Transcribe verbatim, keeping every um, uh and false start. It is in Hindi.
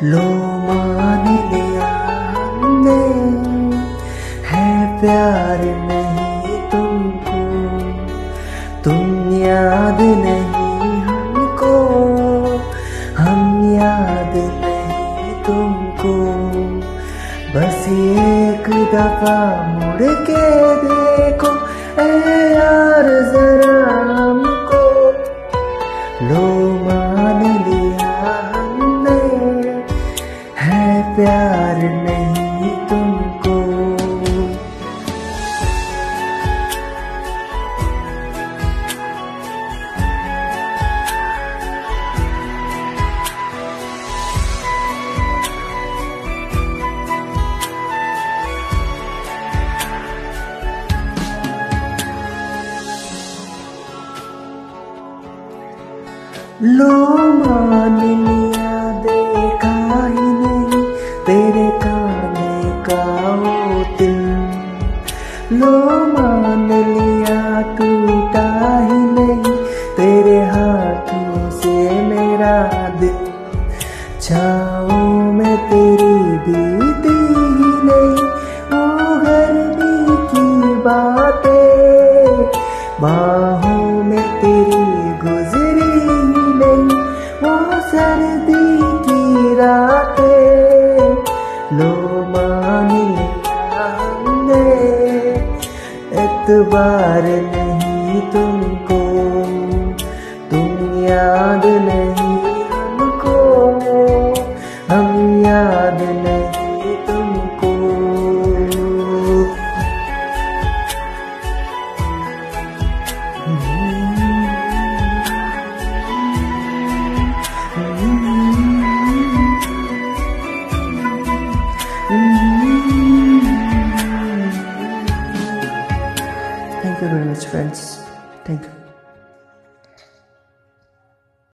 लो मान लिया हमने, है प्यार नहीं तुमको, तुम याद नहीं हमको, हम याद नहीं तुमको। बस एक दफा मुड़ के देखो ए यार जरा हमको, लो मान लिया हमने, है प्यार नहीं तुमको। लो मान लिया देखा ही नहीं तेरे काने का वो दिल, लो मान लिया टूटा ही नहीं तेरे हाथों से मेरा दिल। छाँव में तेरी बीती ही नहीं वो गर्मी की बातें, बाहों में तेरी गुजरी वो सर्दी की रातें। लो मान लिया हमने, एतबार नहीं तुमको, तुम याद नहीं हमको, हम याद नहीं तुमको। Thank you very much, friends. Thank you.